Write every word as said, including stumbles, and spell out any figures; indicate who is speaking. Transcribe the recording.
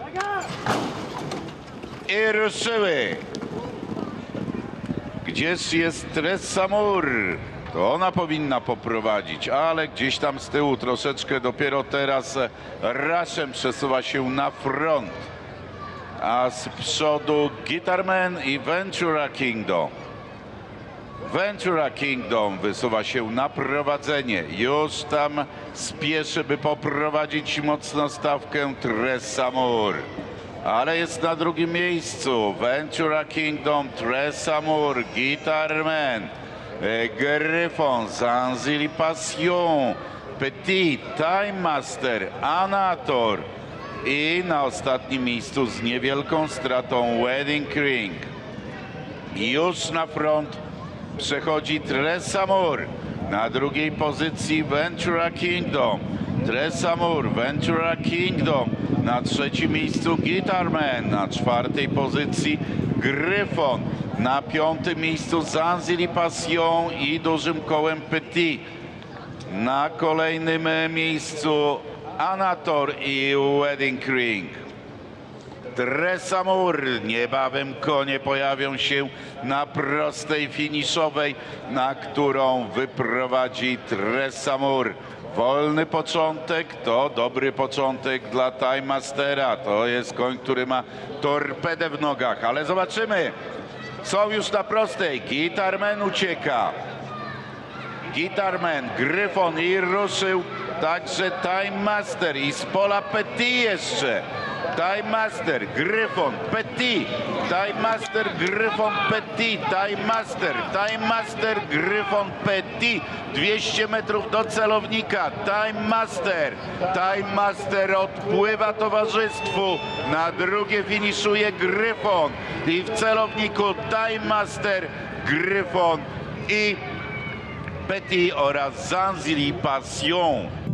Speaker 1: I ruszyły. Gdzież jest Tressa Moore? To ona powinna poprowadzić, ale gdzieś tam z tyłu troszeczkę dopiero teraz Rushem przesuwa się na front. A z przodu Guitarman i Ventura Kingdom. Ventura Kingdom wysuwa się na prowadzenie. Już tam spieszy, by poprowadzić mocno stawkę Tressa Moore. Ale jest na drugim miejscu. Ventura Kingdom, Tressa Moore, Guitarman, Gryfon, Zanzili Passion, Petit, Time Master, Anator i na ostatnim miejscu z niewielką stratą Wedding Ring. Już na front przechodzi Tressa Moore. Na drugiej pozycji Ventura Kingdom. Tressa Moore, Ventura Kingdom. Na trzecim miejscu Guitarman. Na czwartej pozycji Gryfon. Na piątym miejscu Zanzili Passion i dużym kołem Petit. Na kolejnym miejscu Anator i Wedding Ring. Tressa Moore. Niebawem konie pojawią się na prostej finiszowej, na którą wyprowadzi Tressa Moore. Wolny początek to dobry początek dla Time Mastera. To jest koń, który ma torpedę w nogach, ale zobaczymy. Są już na prostej. Guitarman ucieka. Guitarman, Gryfon i ruszył także Time Master i z pola Petit jeszcze. Time Master, Gryfon, Petit, Time Master, Gryfon, Petit, Time Master, Time Master, Gryfon, Petit, dwieście metrów do celownika, Time Master, Time Master odpływa towarzystwu, na drugie finiszuje Gryfon i w celowniku Time Master, Gryfon i Petit oraz Zanzili Passion.